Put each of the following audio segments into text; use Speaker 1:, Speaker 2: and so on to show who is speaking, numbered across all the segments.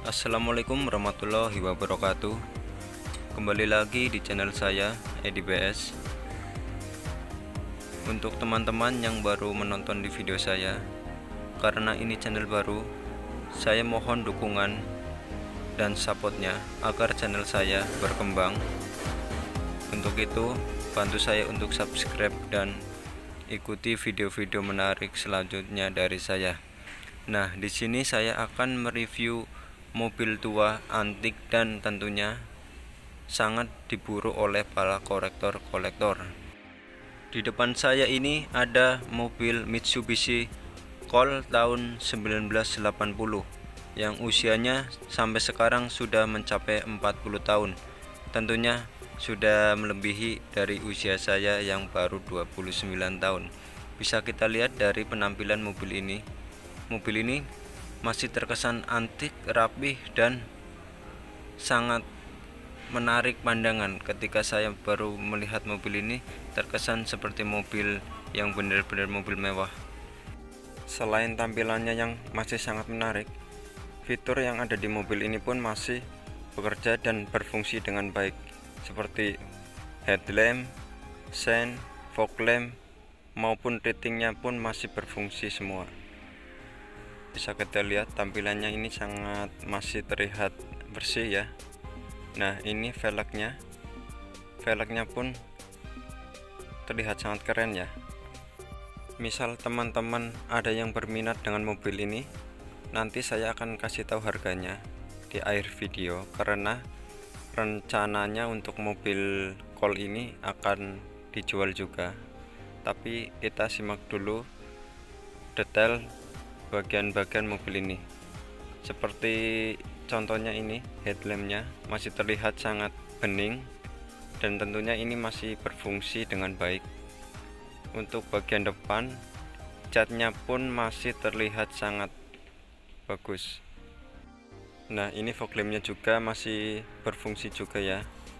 Speaker 1: Assalamualaikum warahmatullahi wabarakatuh. Kembali lagi di channel saya EDBS. Untuk teman-teman yang baru menonton di video saya, karena ini channel baru, saya mohon dukungan dan supportnya agar channel saya berkembang. Untuk itu, bantu saya untuk subscribe dan ikuti video-video menarik selanjutnya dari saya. Nah, di sini saya akan mereview mobil tua, antik, dan tentunya sangat diburu oleh para kolektor-kolektor. Di depan saya ini ada mobil Mitsubishi Colt tahun 1980 yang usianya sampai sekarang sudah mencapai 40 tahun. Tentunya sudah melebihi dari usia saya yang baru 29 tahun. Bisa kita lihat dari penampilan mobil ini. Mobil ini masih terkesan antik, rapih, dan sangat menarik pandangan. Ketika saya baru melihat mobil ini, terkesan seperti mobil yang benar-benar mobil mewah. Selain tampilannya yang masih sangat menarik, fitur yang ada di mobil ini pun masih bekerja dan berfungsi dengan baik, seperti headlamp, sen, fog lamp, maupun ratingnya pun masih berfungsi semua. Bisa kita lihat tampilannya ini sangat masih terlihat bersih ya. Nah, ini velgnya pun terlihat sangat keren ya. Misal teman-teman ada yang berminat dengan mobil ini, nanti saya akan kasih tahu harganya di akhir video, karena rencananya untuk mobil Colt ini akan dijual juga. Tapi kita simak dulu detail bagian-bagian mobil ini. Seperti contohnya ini, headlampnya masih terlihat sangat bening dan tentunya ini masih berfungsi dengan baik. Untuk bagian depan, catnya pun masih terlihat sangat bagus. Nah, ini fog lampnya juga masih berfungsi juga ya.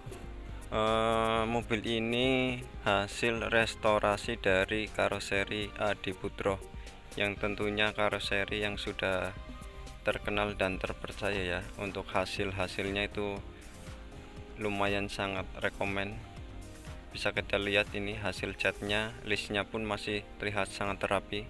Speaker 1: Mobil ini hasil restorasi dari karoseri Adiputro, yang tentunya karoseri yang sudah terkenal dan terpercaya ya. Untuk hasilnya itu lumayan sangat rekomen. Bisa kita lihat ini hasil catnya, listnya pun masih terlihat sangat rapi.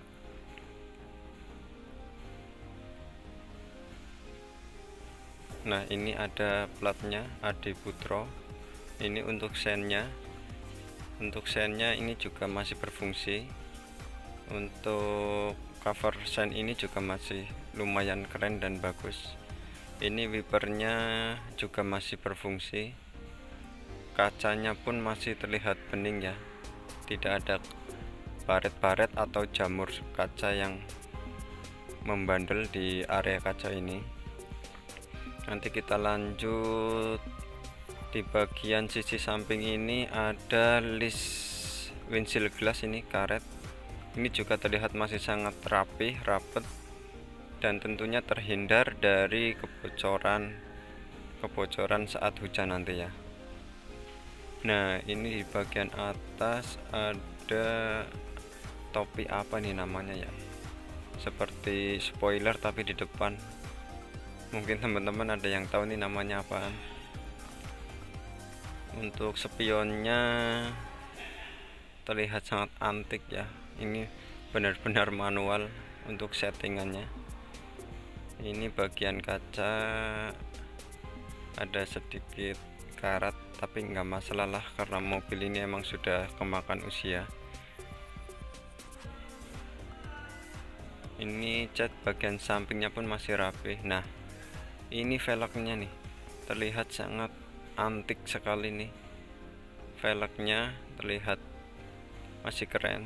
Speaker 1: Nah, ini ada platnya Adiputro. Ini untuk sennya ini juga masih berfungsi. Untuk cover sen ini juga masih lumayan keren dan bagus. Ini wipernya juga masih berfungsi. Kacanya pun masih terlihat bening ya. Tidak ada baret-baret atau jamur kaca yang membandel di area kaca ini. Nanti kita lanjut. Di bagian sisi samping ini ada list windshield glass, ini karet. Ini juga terlihat masih sangat rapi, rapet, dan tentunya terhindar dari kebocoran saat hujan nanti ya. Nah, ini di bagian atas ada topi apa nih namanya ya, seperti spoiler tapi di depan. Mungkin teman-teman ada yang tahu nih namanya apaan. Untuk spionnya terlihat sangat antik ya. Ini benar-benar manual untuk settingannya. Ini bagian kaca ada sedikit karat, tapi nggak masalah lah karena mobil ini emang sudah kemakan usia. Ini cat bagian sampingnya pun masih rapi. Nah, ini velgnya nih terlihat sangat antik sekali nih. Velgnya terlihat masih keren.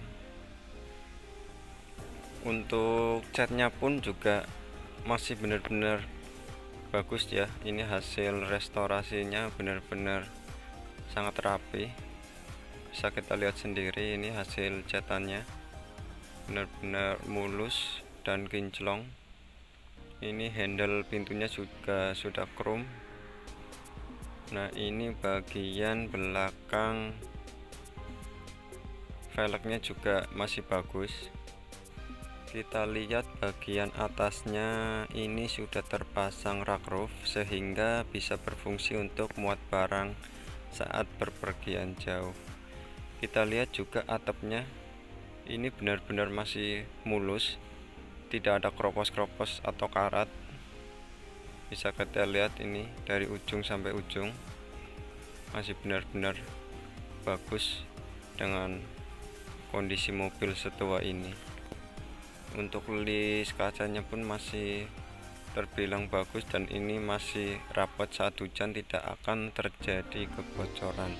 Speaker 1: Untuk catnya pun juga masih benar-benar bagus ya. Ini hasil restorasinya benar-benar sangat rapi. Bisa kita lihat sendiri, ini hasil catannya benar-benar mulus dan kinclong. Ini handle pintunya juga sudah chrome. Nah, ini bagian belakang velgnya juga masih bagus. Kita lihat bagian atasnya ini sudah terpasang rak roof sehingga bisa berfungsi untuk muat barang saat berpergian jauh. Kita lihat juga atapnya ini benar-benar masih mulus, tidak ada kropos-kropos atau karat. Bisa kita lihat ini dari ujung sampai ujung masih benar-benar bagus dengan kondisi mobil setua ini. Untuk list kacanya pun masih terbilang bagus dan ini masih rapat, saat hujan tidak akan terjadi kebocoran.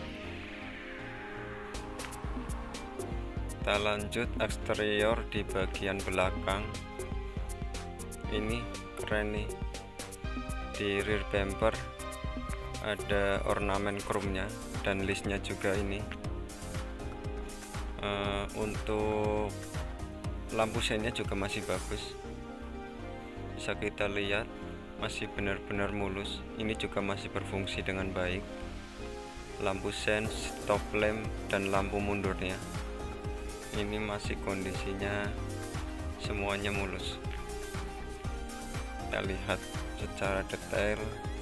Speaker 1: Kita lanjut eksterior di bagian belakang. Ini keren nih, di rear bumper ada ornamen chrome-nya dan listnya juga ini. Untuk lampu seinnya juga masih bagus, bisa kita lihat masih benar-benar mulus. Ini juga masih berfungsi dengan baik. Lampu sen, stop lamp, dan lampu mundurnya ini masih kondisinya semuanya mulus. Kita lihat secara detail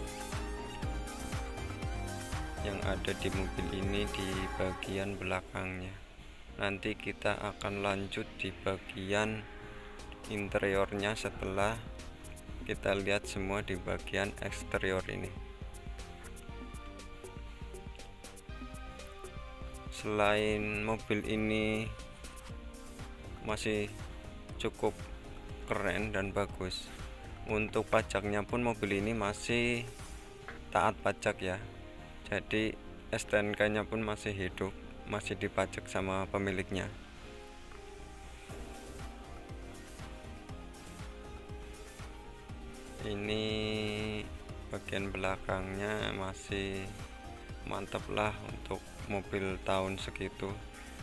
Speaker 1: yang ada di mobil ini di bagian belakangnya. Nanti kita akan lanjut di bagian interiornya setelah kita lihat semua di bagian eksterior ini. Selain mobil ini masih cukup keren dan bagus, untuk pajaknya pun mobil ini masih taat pajak ya. Jadi STNK-nya pun masih hidup, masih dipajak sama pemiliknya. Ini bagian belakangnya masih mantap lah untuk mobil tahun segitu.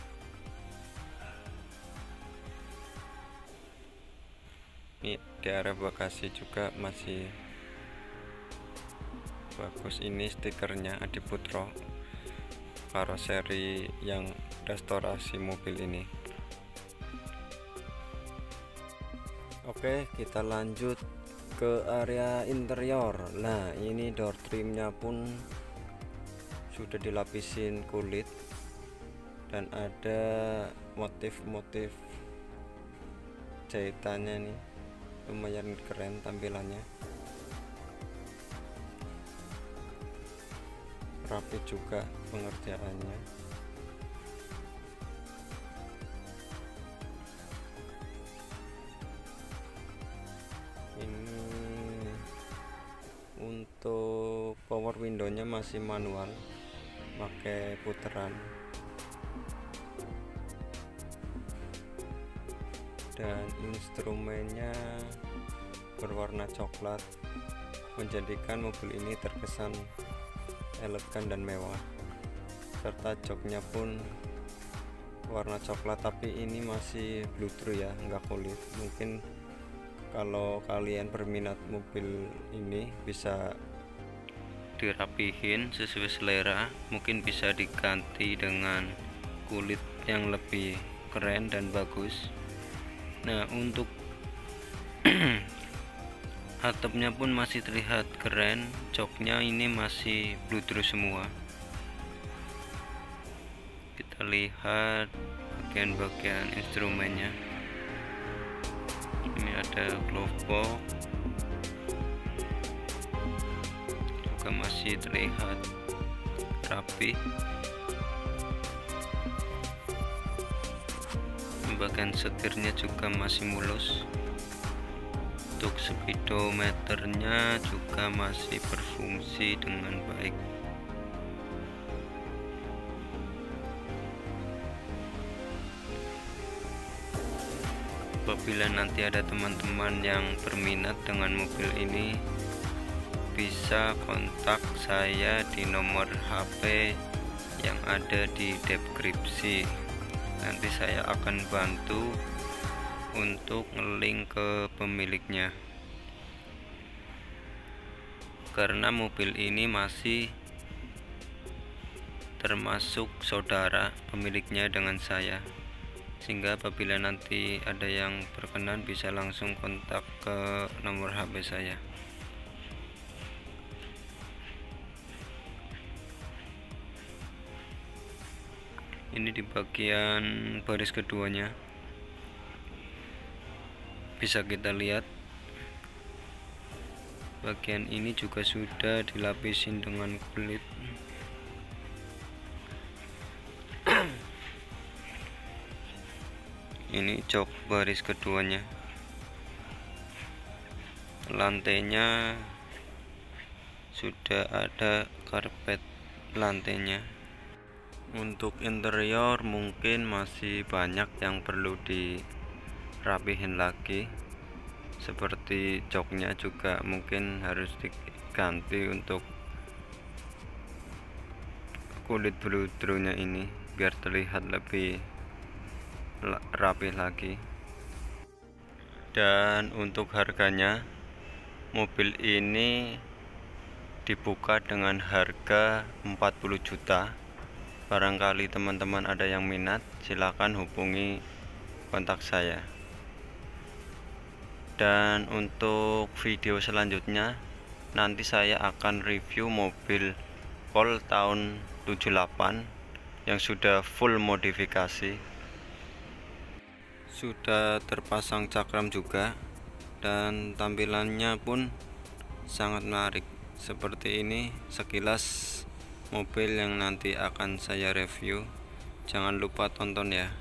Speaker 1: Ini di area bagasi juga masih bagus. Ini stikernya Adiputro, karoseri yang restorasi mobil ini. Oke, kita lanjut ke area interior. Nah, ini door trimnya pun sudah dilapisin kulit dan ada motif-motif jahitannya nih, lumayan keren tampilannya. Rapi juga pengerjaannya. Ini untuk power window-nya masih manual, pakai puteran, dan instrumennya berwarna coklat, menjadikan mobil ini terkesan elegan dan mewah. Serta joknya pun warna coklat, tapi ini masih bluetooth ya, enggak kulit. Mungkin kalau kalian berminat mobil ini bisa dirapihin sesuai selera, mungkin bisa diganti dengan kulit yang lebih keren dan bagus. Nah, untuk atapnya pun masih terlihat keren, joknya ini masih bluetooth semua. Kita lihat bagian-bagian instrumennya. Ini ada glove box, juga masih terlihat rapi. Bagian setirnya juga masih mulus. Untuk speedometernya juga masih berfungsi dengan baik. Apabila nanti ada teman-teman yang berminat dengan mobil ini, bisa kontak saya di nomor HP yang ada di deskripsi. Nanti saya akan bantu untuk ngelink ke pemiliknya, karena mobil ini masih termasuk saudara pemiliknya dengan saya. sehingga apabila nanti ada yang berkenan bisa langsung kontak ke nomor HP saya. Ini di bagian baris keduanya bisa kita lihat, bagian ini juga sudah dilapisin dengan kulit. Ini jok baris keduanya, lantainya sudah ada karpet lantainya. Untuk interior mungkin masih banyak yang perlu dirapihin lagi, seperti joknya juga mungkin harus diganti untuk kulit bulu-bulunya ini biar terlihat lebih rapi lagi. Dan untuk harganya, mobil ini dibuka dengan harga 40 juta. Barangkali teman-teman ada yang minat, silahkan hubungi kontak saya. Dan untuk video selanjutnya nanti saya akan review mobil Colt tahun 78 yang sudah full modifikasi, sudah terpasang cakram juga, dan tampilannya pun sangat menarik. Seperti ini sekilas mobil yang nanti akan saya review. Jangan lupa tonton ya.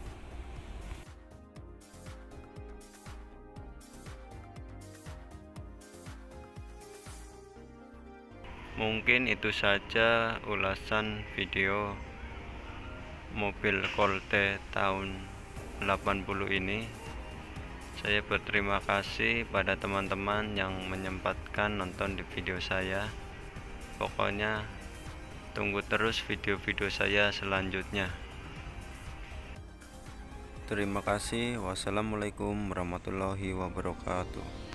Speaker 1: Mungkin itu saja ulasan video mobil Colt tahun 80 ini. Saya berterima kasih pada teman-teman yang menyempatkan nonton di video saya. Pokoknya tunggu terus video-video saya selanjutnya. Terima kasih. Wassalamualaikum warahmatullahi wabarakatuh.